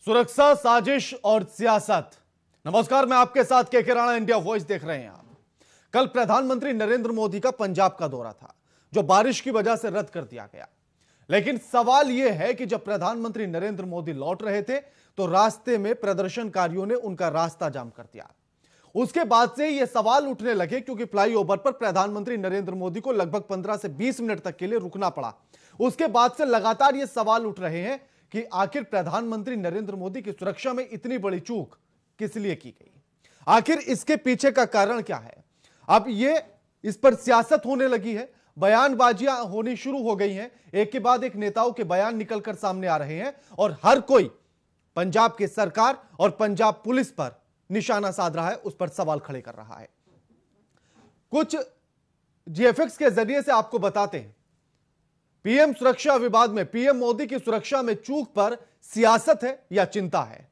सुरक्षा, साजिश और सियासत। नमस्कार, मैं आपके साथ के राणा, इंडिया वॉइस देख रहे हैं आप। कल प्रधानमंत्री नरेंद्र मोदी का पंजाब का दौरा था, जो बारिश की वजह से रद्द कर दिया गया। लेकिन सवाल यह है कि जब प्रधानमंत्री नरेंद्र मोदी लौट रहे थे तो रास्ते में प्रदर्शनकारियों ने उनका रास्ता जाम कर दिया। उसके बाद से यह सवाल उठने लगे क्योंकि फ्लाईओवर पर प्रधानमंत्री नरेंद्र मोदी को लगभग 15 से 20 मिनट तक के लिए रुकना पड़ा। उसके बाद से लगातार यह सवाल उठ रहे हैं कि आखिर प्रधानमंत्री नरेंद्र मोदी की सुरक्षा में इतनी बड़ी चूक किस लिए की गई, आखिर इसके पीछे का कारण क्या है। अब इस पर सियासत होने लगी है, बयानबाजियां होनी शुरू हो गई हैं, एक के बाद एक नेताओं के बयान निकलकर सामने आ रहे हैं और हर कोई पंजाब की सरकार और पंजाब पुलिस पर निशाना साध रहा है, उस पर सवाल खड़े कर रहा है। कुछ जीएफएक्स के जरिए से आपको बताते हैं, पीएम सुरक्षा विवाद में पीएम मोदी की सुरक्षा में चूक पर सियासत है या चिंता है।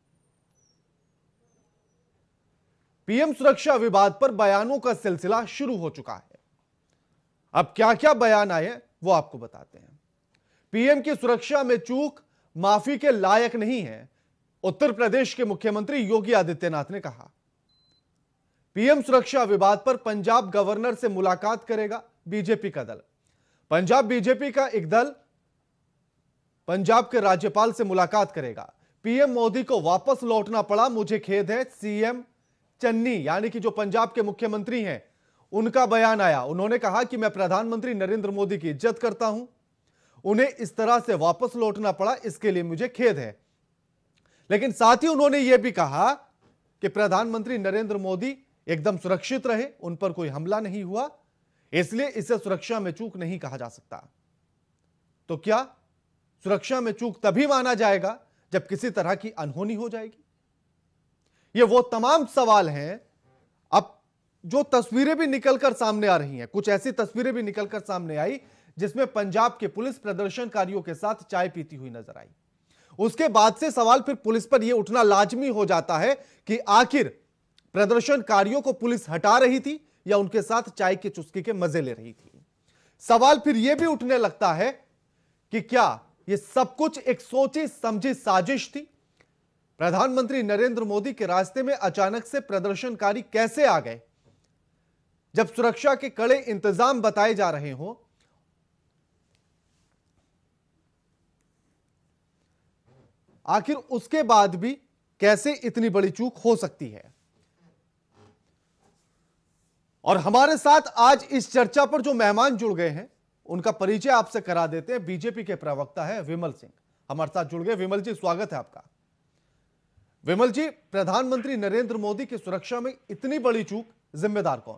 पीएम सुरक्षा विवाद पर बयानों का सिलसिला शुरू हो चुका है। अब क्या क्या बयान आए वो आपको बताते हैं। पीएम की सुरक्षा में चूक माफी के लायक नहीं है, उत्तर प्रदेश के मुख्यमंत्री योगी आदित्यनाथ ने कहा। पीएम सुरक्षा विवाद पर पंजाब गवर्नर से मुलाकात करेगा बीजेपी का दल। पंजाब बीजेपी का एक दल पंजाब के राज्यपाल से मुलाकात करेगा। पीएम मोदी को वापस लौटना पड़ा, मुझे खेद है, सीएम चन्नी यानी कि जो पंजाब के मुख्यमंत्री हैं उनका बयान आया। उन्होंने कहा कि मैं प्रधानमंत्री नरेंद्र मोदी की इज्जत करता हूं, उन्हें इस तरह से वापस लौटना पड़ा, इसके लिए मुझे खेद है। लेकिन साथ ही उन्होंने यह भी कहा कि प्रधानमंत्री नरेंद्र मोदी एकदम सुरक्षित रहे, उन पर कोई हमला नहीं हुआ, इसलिए इसे सुरक्षा में चूक नहीं कहा जा सकता। तो क्या सुरक्षा में चूक तभी माना जाएगा जब किसी तरह की अनहोनी हो जाएगी? ये वो तमाम सवाल हैं। अब जो तस्वीरें भी निकलकर सामने आ रही हैं, कुछ ऐसी तस्वीरें भी निकलकर सामने आई जिसमें पंजाब की पुलिस प्रदर्शनकारियों के साथ चाय पीती हुई नजर आई। उसके बाद से सवाल फिर पुलिस पर यह उठना लाजमी हो जाता है कि आखिर प्रदर्शनकारियों को पुलिस हटा रही थी या उनके साथ चाय की चुस्की के मजे ले रही थी। सवाल फिर यह भी उठने लगता है कि क्या यह सब कुछ एक सोची समझी साजिश थी? प्रधानमंत्री नरेंद्र मोदी के रास्ते में अचानक से प्रदर्शनकारी कैसे आ गए जब सुरक्षा के कड़े इंतजाम बताए जा रहे हों? आखिर उसके बाद भी कैसे इतनी बड़ी चूक हो सकती है? और हमारे साथ आज इस चर्चा पर जो मेहमान जुड़ गए हैं उनका परिचय आपसे करा देते हैं। बीजेपी के प्रवक्ता है विमल सिंह, हमारे साथ जुड़ गए। विमल जी, स्वागत है आपका। विमल जी, प्रधानमंत्री नरेंद्र मोदी की सुरक्षा में इतनी बड़ी चूक, जिम्मेदार कौन?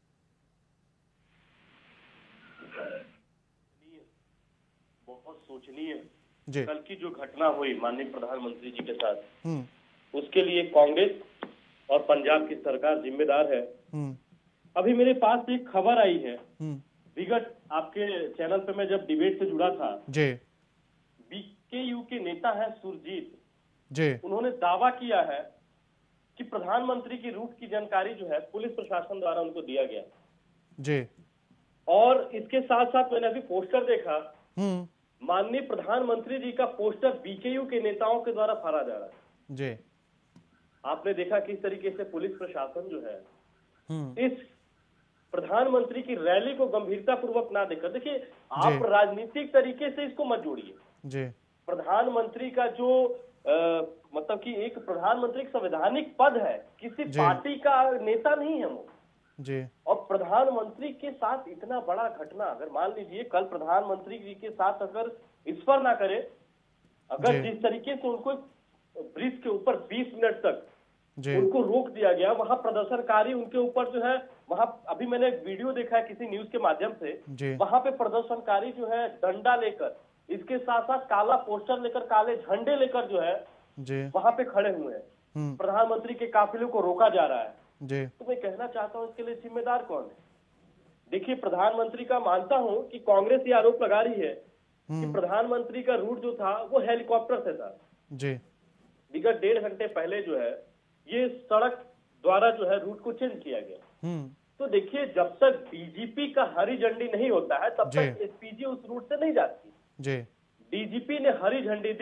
बहुत सोचनीय कल की जो घटना हुई माननीय प्रधानमंत्री जी के साथ, उसके लिए कांग्रेस और पंजाब की सरकार जिम्मेदार है। अभी मेरे पास एक खबर आई है, विगत आपके चैनल पे मैं जब डिबेट से जुड़ा था, बीकेयू के नेता है सुरजीत जी, उन्होंने दावा किया है कि प्रधानमंत्री की रूट की जानकारी जो है पुलिस प्रशासन द्वारा उनको दिया गया जी। और इसके साथ साथ मैंने अभी पोस्टर देखा, माननीय प्रधानमंत्री जी का पोस्टर बीकेयू के नेताओं के द्वारा फाड़ा जा रहा है जी। आपने देखा किस तरीके से पुलिस प्रशासन जो है इस प्रधानमंत्री की रैली को गंभीरता पूर्वक ना देखकर, देखिए आप राजनीतिक तरीके से इसको मत जोड़िए। प्रधानमंत्री का जो मतलब कि एक प्रधानमंत्री संवैधानिक पद है, किसी पार्टी का नेता नहीं है वो जी। और प्रधानमंत्री के साथ इतना बड़ा घटना, अगर मान लीजिए कल प्रधानमंत्री जी के साथ अगर स्पर ना करे, अगर जिस तरीके से उनको ब्रिज के ऊपर 20 मिनट तक उनको रोक दिया गया, वहां प्रदर्शनकारी उनके ऊपर जो है, वहां अभी मैंने एक वीडियो देखा है किसी न्यूज के माध्यम से, वहां पे प्रदर्शनकारी जो है डंडा लेकर, इसके साथ साथ काला पोस्टर लेकर, काले झंडे लेकर जो है वहां पे खड़े हुए हैं। प्रधानमंत्री के काफिले को रोका जा रहा है जी। तो मैं कहना चाहता हूं इसके लिए जिम्मेदार कौन है? देखिए, प्रधानमंत्री का मानता हूं कि कांग्रेस ये आरोप लगा रही है कि प्रधानमंत्री का रूट जो था वो हेलीकॉप्टर से था जी। विगत 1.5 घंटे पहले जो है ये सड़क द्वारा जो है रूट को चेंज किया गया। तो देखिए, जब तक डीजीपी का हरी झंडी नहीं होता है तब तक एसपीजी उस रूट से नहीं जाती जी। डीजीपी ने हरी झंडी दी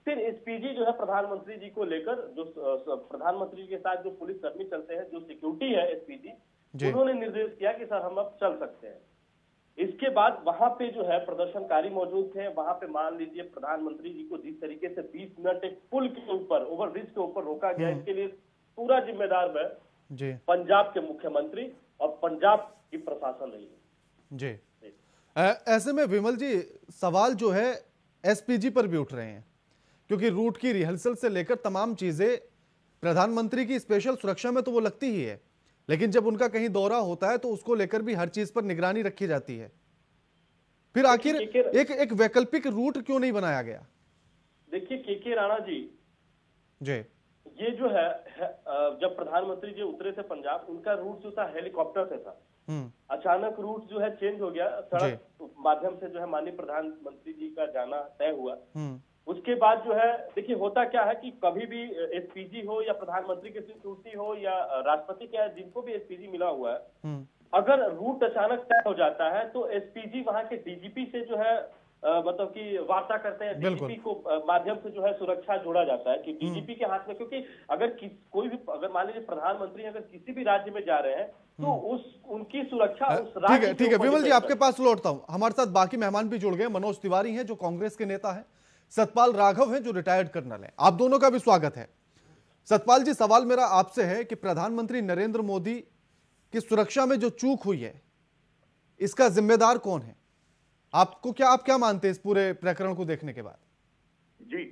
फिर एसपीजी जो है प्रधानमंत्री जी को लेकर, जो प्रधानमंत्री के साथ जो पुलिस कर्मी चलते हैं, जो सिक्योरिटी है एसपीजी, उन्होंने निर्देश किया कि सर हम अब चल सकते हैं। इसके बाद वहां पे जो है प्रदर्शनकारी मौजूद थे। वहां पे मान लीजिए प्रधानमंत्री जी को जिस तरीके से 20 मिनट एक पुल के ऊपर, ओवरब्रिज के ऊपर रोका गया, इसके लिए पूरा जिम्मेदार मैं पंजाब के मुख्यमंत्री और पंजाब की प्रशासन रही है जी। ऐसे में विमल जी, सवाल जो है एसपीजी पर भी उठ रहे हैं, क्योंकि रूट की रिहर्सल से लेकर तमाम चीजें प्रधानमंत्री की स्पेशल सुरक्षा में तो वो लगती ही है, लेकिन जब उनका कहीं दौरा होता है तो उसको लेकर भी हर चीज पर निगरानी रखी जाती है। फिर आखिर एक वैकल्पिक रूट क्यों नहीं बनाया गया? देखिए के राणा जी, ये जो है जब प्रधानमंत्री जी उतरे थे पंजाब, उनका रूट जो था हेलीकॉप्टर से था। अचानक रूट जो है चेंज हो गया, सड़क माध्यम से जो है माननीय प्रधानमंत्री जी का जाना तय हुआ। उसके बाद जो है देखिए होता क्या है कि कभी भी एसपीजी हो या प्रधानमंत्री की सिक्योरिटी हो या राष्ट्रपति के, जिनको भी एसपीजी मिला हुआ है, अगर रूट अचानक तय हो जाता है तो एसपीजी वहां के डीजीपी से जो है मतलब कि वार्ता करते हैं। डीजीपी को माध्यम से जो है सुरक्षा जोड़ा जाता है कि डीजीपी के हाथ में, क्योंकि अगर कोई भी, अगर मान लीजिए प्रधानमंत्री अगर किसी भी राज्य में जा रहे हैं तो उनकी सुरक्षा उस राज्य। ठीक है विमल जी, आपके पास लौटता हूं। हमारे साथ बाकी मेहमान भी जुड़ गए। मनोज तिवारी हैं जो कांग्रेस के नेता हैं, सतपाल राघव हैं जो रिटायर्ड कर्नल हैं। आप दोनों का भी स्वागत है। सतपाल जी, सवाल मेरा आपसे है कि प्रधानमंत्री नरेंद्र मोदी की सुरक्षा में जो चूक हुई है, इसका जिम्मेदार कौन है? आप क्या मानते हैं इस पूरे प्रकरण को देखने के बाद? जी,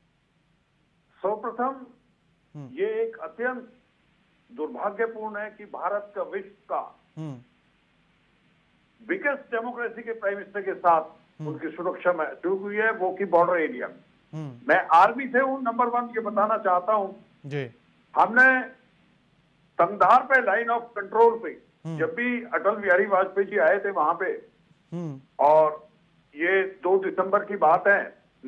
सर्वप्रथम ये एक अत्यंत दुर्भाग्यपूर्ण है कि भारत का विश्व का बिगेस्ट डेमोक्रेसी के प्राइम मिनिस्टर के साथ उनकी सुरक्षा में चूक हुई है, वो की बॉर्डर एरिया में। मैं आर्मी से हूं, नंबर 1 ये बताना चाहता हूं जी। हमने तंगधार पे लाइन ऑफ कंट्रोल पे जब भी अटल बिहारी वाजपेयी जी आए थे वहां पे, और ये 2 दिसंबर की बात है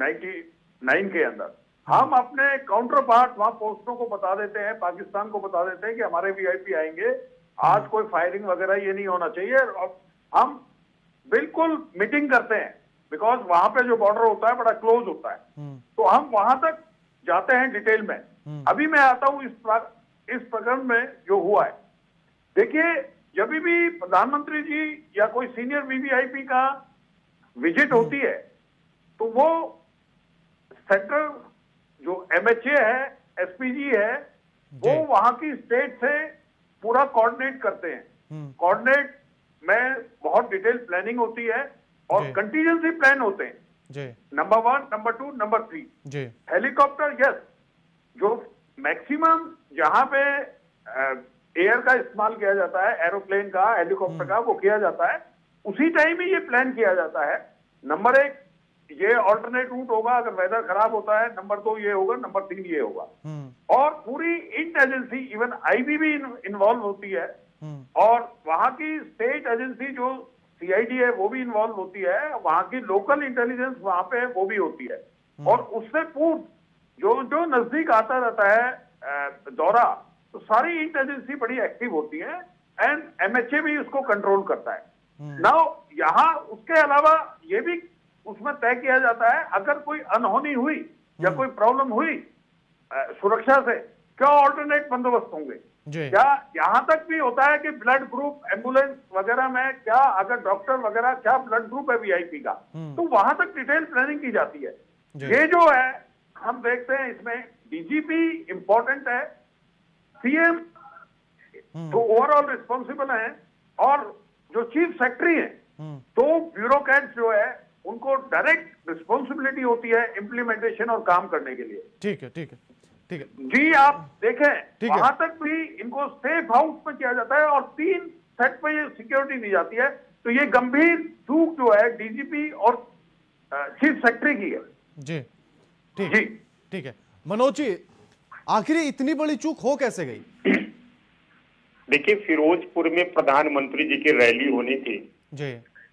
99 के अंदर, हम अपने काउंटर पार्ट वहां पोस्टों को बता देते हैं, पाकिस्तान को बता देते हैं कि हमारे वीआईपी आएंगे, आज कोई फायरिंग वगैरह ये नहीं होना चाहिए। और हम बिल्कुल मीटिंग करते हैं, बिकॉज वहां पे जो बॉर्डर होता है बड़ा क्लोज होता है, तो हम वहां तक जाते हैं डिटेल में। अभी मैं आता हूं इस प्रकरण में जो हुआ है। देखिए, जब भी प्रधानमंत्री जी या कोई सीनियर वीवीआईपी का विजिट होती है तो वो सेंट्रल जो एमएचए है, एसपीजी है, वो वहां की स्टेट से पूरा कोऑर्डिनेट करते हैं। कोऑर्डिनेट में बहुत डिटेल प्लानिंग होती है और कंटीजेंसी प्लान होते हैं। Number 1, number 2, number 3 helicopter, yes, जो मैक्सिमम जहां पे एयर का इस्तेमाल किया जाता है, एरोप्लेन का, हेलीकॉप्टर का, वो किया जाता है, उसी टाइम ही ये प्लान किया जाता है। नंबर 1, ये ऑल्टरनेट रूट होगा अगर वेदर खराब होता है। नंबर 2 ये होगा, नंबर 3 ये होगा। और पूरी इंट एजेंसी, इवन आईबी भी इन्वॉल्व होती है, और वहां की स्टेट एजेंसी जो सीआईडी है वो भी इन्वॉल्व होती है, वहां की लोकल इंटेलिजेंस वहां पे वो भी होती है। और उससे पूर्व जो नजदीक आता रहता है दौरा, तो सारी इंट एजेंसी बड़ी एक्टिव होती है, एंड एमएचए भी उसको कंट्रोल करता है। नाउ यहाँ उसके अलावा ये भी उसमें तय किया जाता है, अगर कोई अनहोनी हुई या कोई प्रॉब्लम हुई सुरक्षा से, क्या ऑल्टरनेट बंदोबस्त होंगे, क्या यहां तक भी होता है कि ब्लड ग्रुप, एम्बुलेंस वगैरह में क्या, अगर डॉक्टर वगैरह क्या ब्लड ग्रुप है वीआईपी का, तो वहां तक डिटेल प्लानिंग की जाती है। ये जो है हम देखते हैं इसमें डीजीपी इंपॉर्टेंट है, सीएम तो ओवरऑल रिस्पॉन्सिबल है, और जो चीफ सेक्रेटरी है तो ब्यूरोक्रेट्स जो है उनको डायरेक्ट रिस्पॉन्सिबिलिटी होती है इम्प्लीमेंटेशन और काम करने के लिए। ठीक है जी, आप देखें वहां तक भी इनको सेफ हाउस में किया जाता है और 3 सेट पे ये सिक्योरिटी दी जाती है। तो ये गंभीर चूक जो है डीजीपी और चीफ सेक्रेटरी की है। जी ठीक है। मनोज जी, आखिर इतनी बड़ी चूक हो कैसे गई? देखिए, फिरोजपुर में प्रधानमंत्री जी की रैली होनी थी जी,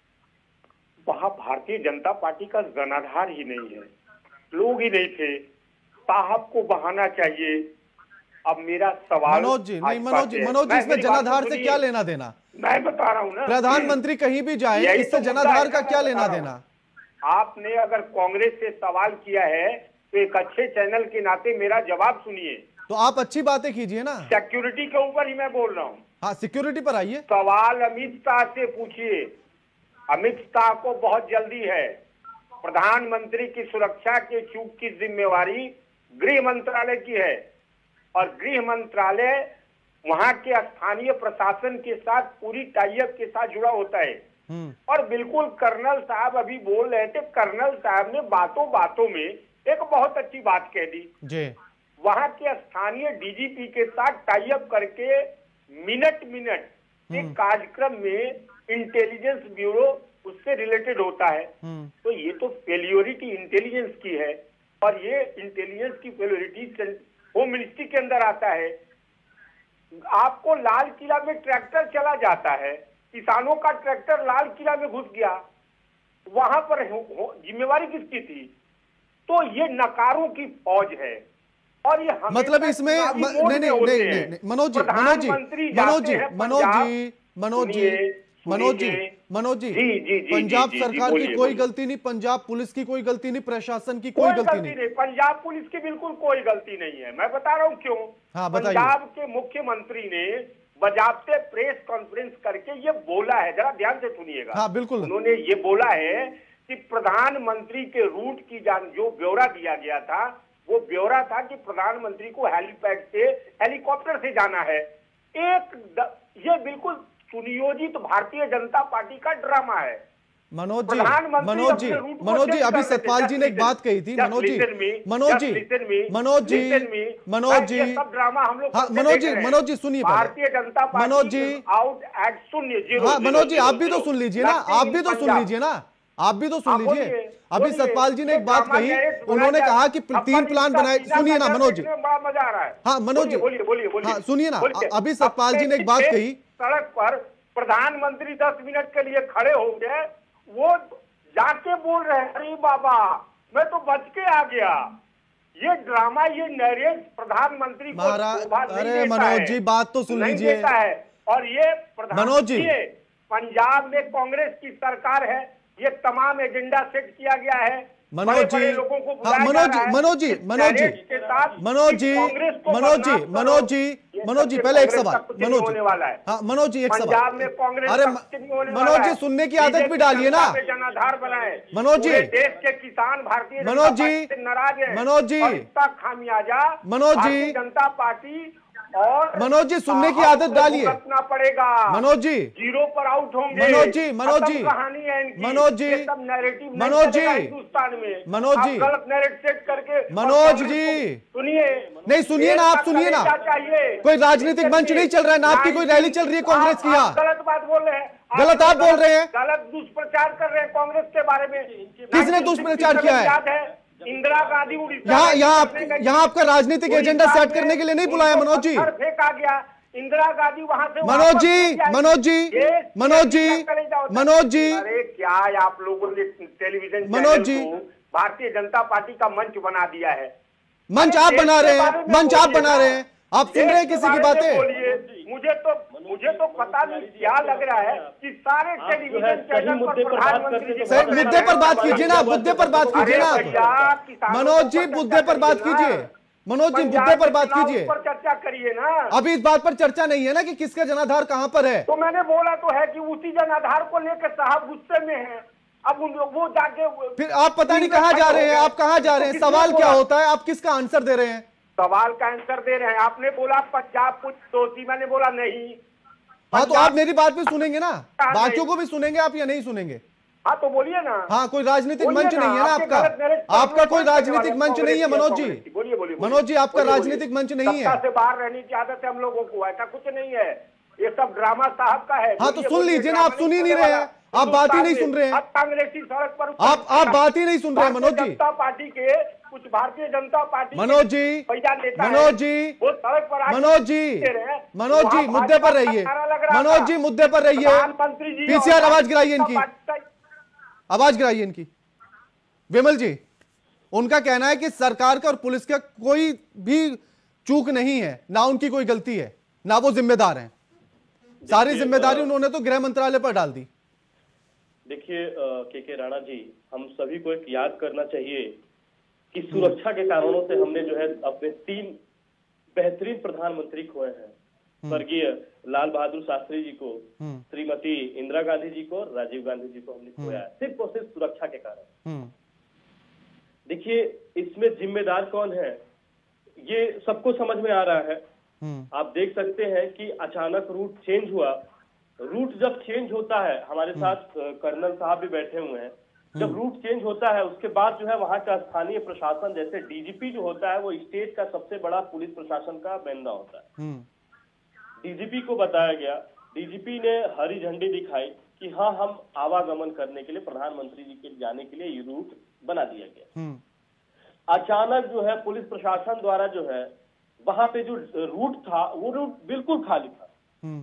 वहां भारतीय जनता पार्टी का जनाधार ही नहीं है, लोग ही नहीं थे, साहब को बहाना चाहिए। अब मेरा सवाल मनोज जी इसमें जनाधार से क्या लेना देना? मैं बता रहा हूँ ना, प्रधानमंत्री कहीं भी जाए, इससे जनाधार का क्या लेना देना? आपने अगर कांग्रेस से सवाल किया है तो एक अच्छे चैनल के नाते मेरा जवाब सुनिए। तो आप अच्छी बातें कीजिए ना। सिक्योरिटी के ऊपर ही मैं बोल रहा हूँ। हाँ, सिक्योरिटी पर आइए। सवाल अमित शाह से पूछिए। अमित शाह को बहुत जल्दी है। प्रधानमंत्री की सुरक्षा के चूक की जिम्मेवारी गृह मंत्रालय की है और गृह मंत्रालय वहां के स्थानीय प्रशासन के साथ पूरी टाइप के साथ जुड़ा होता है। और बिल्कुल कर्नल साहब अभी बोल रहे थे, कर्नल साहब ने बातों बातों में एक बहुत अच्छी बात कह दी जी। वहां के स्थानीय डीजीपी के साथ टाइप करके मिनट एक कार्यक्रम में इंटेलिजेंस ब्यूरो उससे रिलेटेड होता है। तो ये तो फेल्योरिटी इंटेलिजेंस की है और ये इंटेलिजेंस की फेल्योरिटी होम मिनिस्ट्री के अंदर आता है। आपको लाल किला में ट्रैक्टर चला जाता है, किसानों का ट्रैक्टर लाल किला में घुस गया, वहां पर जिम्मेवारी किसकी थी? तो ये नकारों की फौज है और ये मतलब इसमें नहीं मनोज जी पंजाब सरकार की कोई गलती नहीं, पंजाब पुलिस की कोई गलती नहीं, प्रशासन की कोई गलती नहीं। पंजाब पुलिस की बिल्कुल कोई गलती नहीं है। मैं बता रहा हूँ क्यों। हाँ, पंजाब के मुख्यमंत्री ने बजाबते प्रेस कॉन्फ्रेंस करके ये बोला है, जरा ध्यान से सुनिएगा। हाँ, बिल्कुल। उन्होंने ये बोला है कि प्रधानमंत्री के रूट की जो ब्यौरा दिया गया था वो ब्यौरा था कि प्रधानमंत्री को हेलीपैड से हेलीकॉप्टर से जाना है। ये बिल्कुल सुनियोजित भारतीय जनता पार्टी का ड्रामा है। मनोज जी अभी सतपाल जी ने एक बात कही थी। मनोज जी सुनिए, भारतीय जनता पार्टी मनोज जी आउट एट शून्य। हाँ मनोज जी आप भी तो सुन लीजिए ना, आप भी तो सुन लीजिए। अभी सतपाल जी ने एक बात कही, उन्होंने कहा कि 3 प्लान बनाए। सुनिए ना मनोज जी, बड़ा मजा आ रहा है। हाँ मनोज जी बोलिए। हाँ सुनिए ना, अभी सतपाल जी ने एक बात कही, सड़क पर प्रधानमंत्री 10 मिनट के लिए खड़े हो गए, वो जाके बोल रहे हैं अरे बाबा मैं तो बच के आ गया। ये ड्रामा, ये नरेश प्रधानमंत्री को अरे मनोज जी बात तो सुन लीजिए। और ये प्रधानमंत्री पंजाब में कांग्रेस की सरकार है, ये तमाम एजेंडा सेट किया गया है। मनोज जी पहले एक सवाल। मनोज जी एक सवाल। अरे मनोज जी सुनने की आदत भी डालिए ना। जनाधार बनाए मनोज जी, देश के किसान भारतीय नाराज है। मनोज जी खामियाजा भारतीय जनता पार्टी और मनोज जी सुनने की आदत डालिए। भुगतना पड़ेगा। मनोज जी 0 पर आउट होंगे। कहानी है इनकी। सब नैरेटिव हिंदुस्तान में गलत नैरेटिव सेट करके। मनोज जी सुनिए ना, आप सुनिए ना। कोई राजनीतिक मंच नहीं चल रहा है ना, आपकी कोई रैली चल रही है कांग्रेस की। यहाँ गलत बात बोल रहे हैं, गलत आप बोल रहे हैं, गलत दुष्प्रचार कर रहे हैं कांग्रेस के बारे में। किसने दुष्प्रचार किया है? इंदिरा गांधी यहाँ आपका राजनीतिक एजेंडा सेट करने के लिए नहीं बुलाया मनोज जी। फेंका गया इंदिरा गांधी वहां से। मनोज जी अरे क्या आप लोगों ने टेलीविजन मनोज जी भारतीय जनता पार्टी का मंच बना दिया है। मंच आप बना रहे हैं, आप सुन रहे हैं किसी की बातें? मुझे तो पता नहीं क्या लग रहा है कि सारे टेलीविजन चैनल पर प्रधानमंत्री मुद्दे पर बात कीजिए ना, मुद्दे पर बात कीजिए ना। मनोज जी मुद्दे पर बात कीजिए, मनोज जी मुद्दे पर बात कीजिए, चर्चा करिए ना। अभी इस बात पर चर्चा नहीं है ना कि किसका जनाधार कहां पर है। तो मैंने बोला तो है कि उसी जनाधार को लेकर साहब गुस्से में है। अब वो जाके फिर आप पता नहीं कहां जा रहे हैं, आप कहां जा रहे हैं? सवाल क्या होता है, आप किसका आंसर दे रहे हैं? सवाल का आंसर दे रहे हैं। आपने बोला पंजाब कुछ दोषी, मैंने बोला नहीं। हाँ तो आप मेरी बात भी सुनेंगे ना, बाकियों को भी सुनेंगे आप या नहीं सुनेंगे? हाँ तो बोलिए ना। हाँ कोई राजनीतिक मंच नहीं है ना आपका कोई राजनीतिक मंच नहीं है मनोज जी। बोलिए मनोज जी आपका राजनीतिक मंच नहीं है। से बाहर रहने की आदत है हम लोगों को, ऐसा कुछ नहीं है, ये सब ड्रामा साहब का है। हाँ तो सुन लीजिए ना, आप सुन ही नहीं रहे हैं, आप बात ही नहीं सुन रहे हैं। कांग्रेसी सड़क पर आप बात ही नहीं सुन रहे हैं मनोज जी। जनता पार्टी के कुछ भारतीय जनता पार्टी मनोज जी वो सड़क पर मनोज जी मुद्दे पर रहिए, मनोज जी मुद्दे पर रहिए। पीसीआर आवाज गिराइए इनकी, आवाज गिराइए इनकी। विमल जी उनका कहना है कि सरकार का और पुलिस का कोई भी चूक नहीं है, ना उनकी कोई गलती है, ना वो जिम्मेदार हैं। सारी जिम्मेदारी उन्होंने तो गृह मंत्रालय पर डाल दी। देखिए के राणा जी, हम सभी को एक याद करना चाहिए कि सुरक्षा के कारणों से हमने जो है अपने 3 बेहतरीन प्रधानमंत्री खोए हैं, स्वर्गीय लाल बहादुर शास्त्री जी को, श्रीमती इंदिरा गांधी जी को, राजीव गांधी जी को हमने खोया है, सिर्फ और सिर्फ सुरक्षा के कारण। देखिए, इसमें जिम्मेदार कौन है ये सबको समझ में आ रहा है। आप देख सकते हैं कि अचानक रूट चेंज हुआ। रूट जब चेंज होता है, हमारे साथ कर्नल साहब भी बैठे हुए हैं, जब रूट चेंज होता है उसके बाद जो है वहां का स्थानीय प्रशासन, जैसे डीजीपी जो होता है वो स्टेट का सबसे बड़ा पुलिस प्रशासन का बंदा होता है। डीजीपी को बताया गया, डीजीपी ने हरी झंडी दिखाई कि हाँ, हम आवागमन करने के लिए, प्रधानमंत्री जी के जाने के लिए ये रूट बना दिया गया। अचानक जो है पुलिस प्रशासन द्वारा जो है वहां पे जो रूट था वो रूट बिल्कुल खाली था।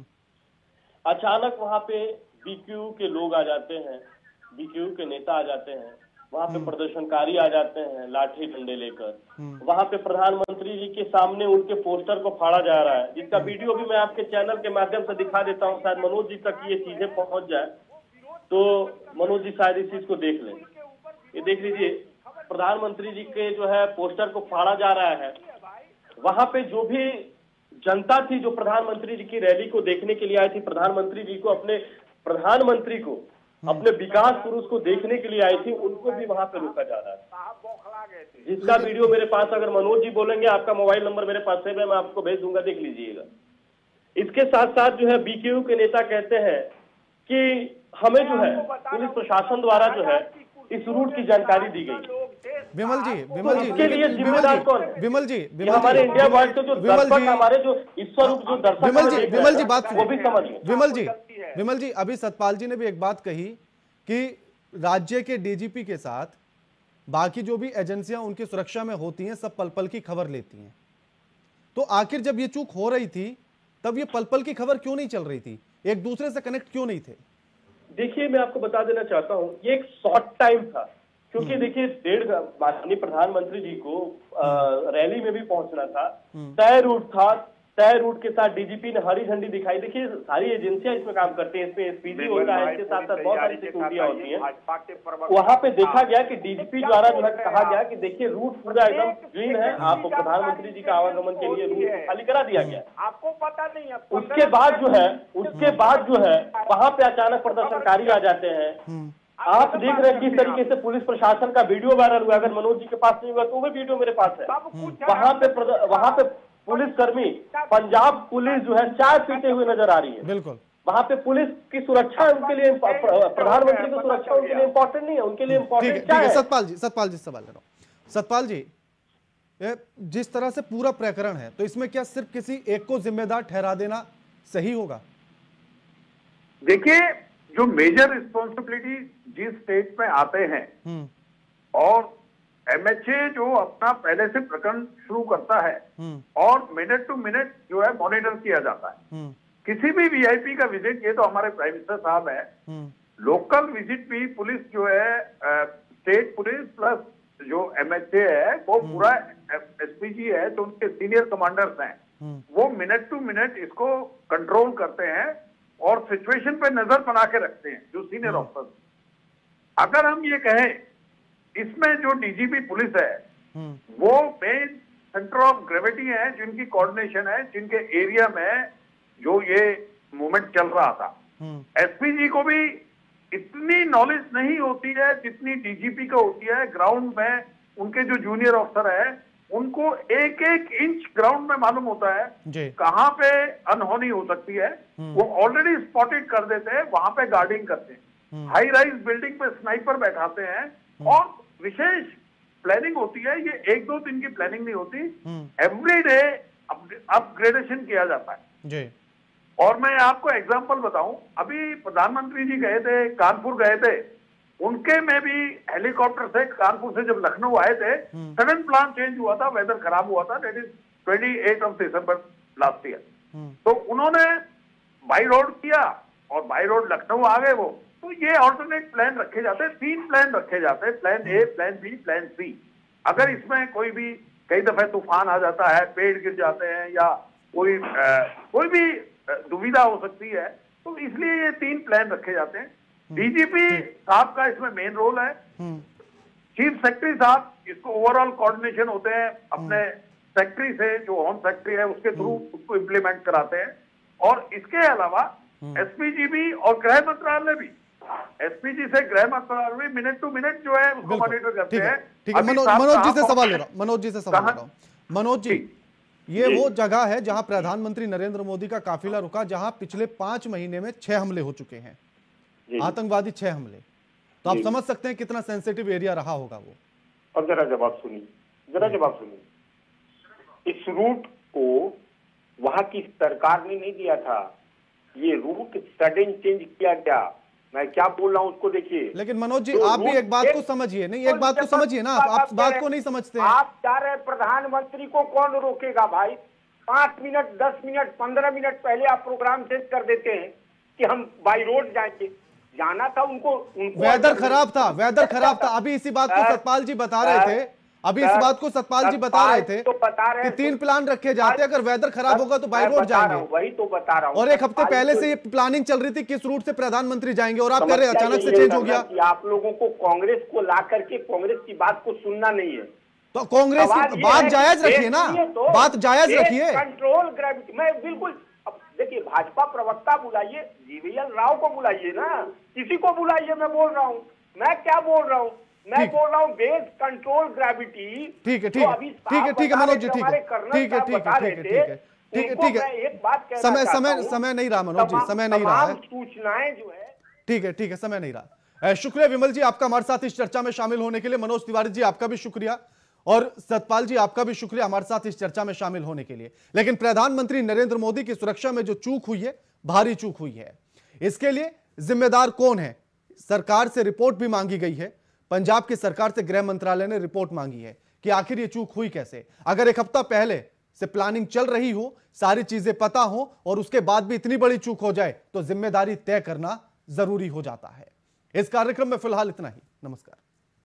अचानक वहां पे बीक्यू के लोग आ जाते हैं, बीक्यू के नेता आ जाते हैं, वहां पे प्रदर्शनकारी आ जाते हैं लाठी डंडे लेकर। वहां पे प्रधानमंत्री जी के सामने उनके पोस्टर को फाड़ा जा रहा है, जिसका वीडियो भी मैं आपके चैनल के माध्यम से दिखा देता हूं, शायद मनोज जी तक ये चीजें पहुंच जाए तो मनोज जी शायद इस चीज को देख लें। ये देख लीजिए, प्रधानमंत्री जी के जो है पोस्टर को फाड़ा जा रहा है। वहां पे जो भी जनता थी जो प्रधानमंत्री जी की रैली को देखने के लिए आई थी, प्रधानमंत्री जी को, अपने प्रधानमंत्री को, अपने विकास पुरुष को देखने के लिए आई थी, उनको भी वहां पे रोका जा रहा है। जिसका वीडियो मेरे पास, अगर मनोज जी बोलेंगे, आपका मोबाइल नंबर मेरे पास है, मैं आपको भेज दूंगा, देख लीजिएगा। इसके साथ साथ जो है बीकेयू के नेता कहते हैं कि हमें जो है पुलिस प्रशासन द्वारा जो है इस रूट की जानकारी दी गई। विमल जी, इसके लिए जिम्मेदार कौन है? विमल जी, हमारे इंडिया वाइड के जो दर्शक, हमारे जो ईश्वरूप जो दर्शक, विमल जी बात वो भी समझिए। विमल जी, अभी सतपाल जी ने भी एक बात कही कि राज्य के डीजीपी के साथ बाकी जो भी एजेंसियां उनकी सुरक्षा में होती हैं सब पल पल की खबर लेती हैं, तो आखिर जब ये चूक हो रही थी तब ये पल पल की खबर क्यों नहीं चल रही थी, एक दूसरे से कनेक्ट क्यों नहीं थे? देखिए, मैं आपको बता देना चाहता हूं, ये एक शॉर्ट टाइम था, क्योंकि देखिए माननीय प्रधानमंत्री जी को रैली में भी पहुंचना था, तय रूट था, तय रूट के साथ डीजीपी ने हरी झंडी दिखाई। देखिए, सारी एजेंसियां इसमें काम करती हैं, इसमें एसपीजी होता है, इसके साथ साथ बहुत सारी सिक्योरिटियां होती हैं। वहां पे देखा गया कि डीजीपी द्वारा जो है कहा गया कि देखिए रूट पूरा एकदम क्लीन है, आपको प्रधानमंत्री जी का आवागमन के लिए रूट खाली करा दिया गया। आपको पता नहीं है। उसके बाद जो है वहां पे अचानक प्रदर्शनकारी आ जाते हैं। आप देख रहे हैं किस तरीके से पुलिस प्रशासन का वीडियो वायरल हुआ। अगर मनोज जी के पास नहीं हुआ तो वो वीडियो मेरे पास है। वहां पे पुलिसकर्मी, पंजाब पुलिस जो है चाय पीते हुए नजर आ रही है। बिल्कुल, वहां पे पुलिस की सुरक्षा उनके लिए, प्रधानमंत्री की सुरक्षा उनके लिए इंपॉर्टेंट नहीं है, उनके लिए इंपॉर्टेंट क्या है? सतपाल जी सवाल ले रहा हूं। सतपाल जी, जिस तरह से पूरा प्रकरण है, तो इसमें क्या सिर्फ किसी एक को जिम्मेदार ठहरा देना सही होगा? देखिए, जो मेजर रिस्पॉन्सिबिलिटी जिस स्टेट में आते हैं और एमएचए जो अपना पहले से प्रकरण शुरू करता है और मिनट टू मिनट जो है मॉनिटर किया जाता है। किसी भी वीआईपी का विजिट, ये तो हमारे प्राइम मिनिस्टर साहब है, लोकल विजिट भी पुलिस जो है, स्टेट पुलिस प्लस जो एमएचए है वो पूरा एसपीजी है, तो उनके सीनियर कमांडर्स हैं, वो मिनट टू मिनट इसको कंट्रोल करते हैं और सिचुएशन पे नजर बना के रखते हैं जो सीनियर ऑफिसर। अगर हम ये कहें, इसमें जो डीजीपी पुलिस है वो मेन सेंटर ऑफ ग्रेविटी है, जिनकी कोऑर्डिनेशन है, जिनके एरिया में जो ये मूवमेंट चल रहा था। एसपीजी को भी इतनी नॉलेज नहीं होती है जितनी डीजीपी को होती है। ग्राउंड में उनके जो जूनियर ऑफिसर है उनको एक एक इंच ग्राउंड में मालूम होता है कहां पे अनहोनी हो सकती है, वो ऑलरेडी स्पॉटेड कर देते हैं, वहां पे गार्डिंग करते हैं, हाई राइज बिल्डिंग पे स्नाइपर बैठाते हैं और विशेष प्लानिंग होती है। ये 1-2 दिन की प्लानिंग नहीं होती, एवरी डे अपग्रेडेशन किया जाता है जी। और मैं आपको एग्जांपल बताऊं, अभी प्रधानमंत्री जी गए थे, कानपुर गए थे, उनके में भी हेलीकॉप्टर से कानपुर से जब लखनऊ आए थे, सडन प्लान चेंज हुआ था, वेदर खराब हुआ था, that is 28 December last year. तो उन्होंने बाई रोड किया और बाई रोड लखनऊ आ गए वो। तो ये ऑल्टरनेट प्लान रखे जाते हैं, 3 प्लान रखे जाते हैं, plan A, plan B, plan C. अगर इसमें कोई भी, कई दफे तूफान आ जाता है, पेड़ गिर जाते हैं या कोई भी दुविधा हो सकती है, तो इसलिए ये 3 प्लान रखे जाते हैं। डीजीपी साहब का इसमें मेन रोल है। चीफ सेक्रेटरी साहब इसको ओवरऑल कोऑर्डिनेशन होते हैं अपने सेक्रेटरी से, जो होम सेक्रेटरी है उसके थ्रू उसको इम्प्लीमेंट कराते हैं। और इसके अलावा एसपीजी भी और गृह मंत्रालय भी, एसपीजी से गृह मंत्रालय भी मिनट टू मिनट जो है उसको मॉनिटर करते हैं। ठीक है, मनोज जी से सवाल ले रहा हूं, मनोज जी से सवाल ले रहा हूं। मनोज जी, ये वो जगह है जहां प्रधानमंत्री नरेंद्र मोदी का काफिला रुका, जहां पिछले 5 महीने में 6 हमले हो चुके हैं, आतंकवादी 6 हमले। तो आप समझ सकते हैं कितना सेंसिटिव एरिया रहा होगा वो। अब जरा जवाब सुनिए, इस रूट को वहां की सरकार ने नहीं दिया था, ये रूट सडन चेंज किया गया। मैं क्या बोल रहा हूं उसको देखिए। लेकिन मनोज जी, आप भी एक बात को समझिए, नहीं एक बात को समझिए ना, आप बात को नहीं समझते। आप चाह रहे प्रधानमंत्री को कौन रोकेगा भाई? 5 मिनट 10 मिनट 15 मिनट पहले आप प्रोग्राम चेंज कर देते हैं कि हम बाई रोड जाएंगे। जाना था उनको वेदर खराब था। अभी इसी बात को सतपाल जी बता रहे थे, कि 3 प्लान रखे जाते, अगर वेदर खराब होगा तो बाई रोड जाएंगे। वही तो बता रहा हूँ। और एक हफ्ते पहले से ये प्लानिंग चल रही थी किस रूट से प्रधानमंत्री जाएंगे, और आप कह रहे हैं अचानक से चेंज हो गया। आप लोगों को कांग्रेस को ला करके कांग्रेस की बात को सुनना नहीं है, तो कांग्रेस की बात जायज रखिए ना, बात जायज रखिए। कंट्रोल ग्रेविटी, मैं बिल्कुल, देखिए भाजपा प्रवक्ता बुलाइए, जीवीएल राव को बुलाइए ना, किसी को बुलाइए। मैं बोल रहा हूँ, मैं क्या बोल रहा हूँ, मैं बोल रहा हूँ बेस कंट्रोल ग्रेविटी। ठीक है मनोज जी, ठीक है, समय नहीं रहा मनोज जी, समय नहीं रहा है, सूचनाएं जो है। ठीक है, समय नहीं रहा। शुक्रिया विमल जी आपका हमारे साथ इस चर्चा में शामिल होने के लिए। मनोज तिवारी जी आपका भी शुक्रिया, और सतपाल जी आपका भी शुक्रिया हमारे साथ इस चर्चा में शामिल होने के लिए। लेकिन प्रधानमंत्री नरेंद्र मोदी की सुरक्षा में जो चूक हुई है, भारी चूक हुई है, इसके लिए जिम्मेदार कौन है? सरकार से रिपोर्ट भी मांगी गई है, पंजाब की सरकार से गृह मंत्रालय ने रिपोर्ट मांगी है कि आखिर ये चूक हुई कैसे। अगर एक हफ्ता पहले से प्लानिंग चल रही हो, सारी चीजें पता हो, और उसके बाद भी इतनी बड़ी चूक हो जाए, तो जिम्मेदारी तय करना जरूरी हो जाता है। इस कार्यक्रम में फिलहाल इतना ही। नमस्कार।